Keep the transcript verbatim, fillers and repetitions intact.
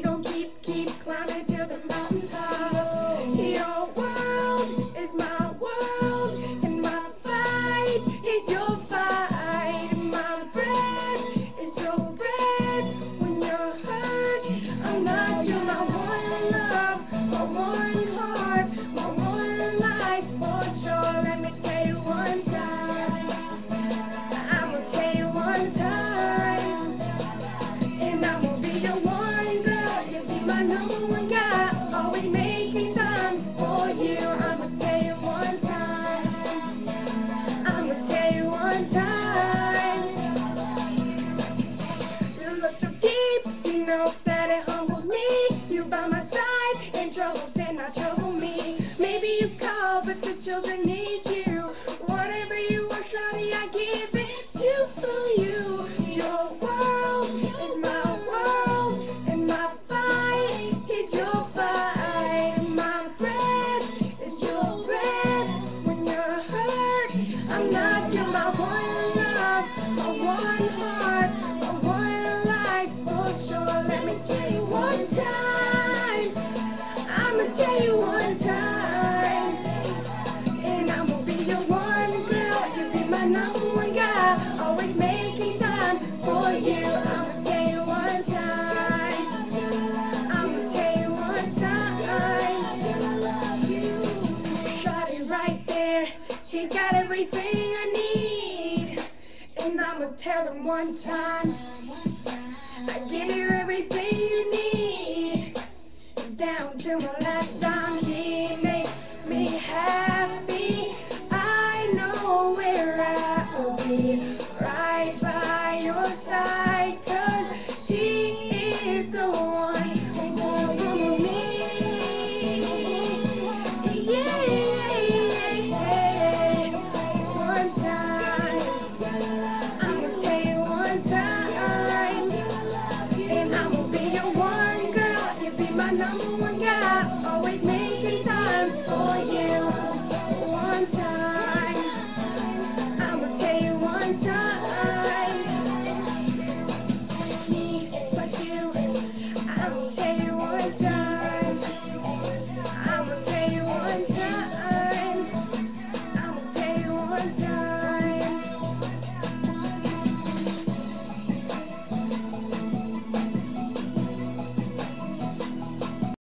We gon' keep, keep climbing till the mountains top. Your world is my world, and my fight is your fight. My breath is your breath. When you're hurt, I'm not you. My one love, my one heart, my one life for sure. Let me tell you one time. I'ma tell you one time. And I'ma be your one girl. You'll be my number one guy. Always making time for you. I'ma tell you one time. I'ma tell you one time. You look so deep, you know that it humbles me. You by my side, and troubles and not trouble me. Maybe you call, but the children need you. Whatever you want, shawty, I give it to you. Your world is my world, and my fight is your fight. My breath is your breath. When you're hurt, I'm not you. My one love, my one heart, my one life for sure. Let me tell you one time. I'ma tell you one time. And I'ma be your one girl. You'll be my number one guy. Always making time for you. I'ma tell you one time. I'ma tell you one time. Shawty right there, she got everything I need. And I'ma tell her one time, I give you everything you need. Down to my last dime, she makes me happy. I know where I will be, right by your side, 'cause she is the one who won't for me. Yeah, yeah, yeah. One time, I'ma tell you one time, and I'ma be your one girl. You'll be my number one guy, always making time for you. One time, I'ma tell you one time. Me plus you, I'ma tell you one time.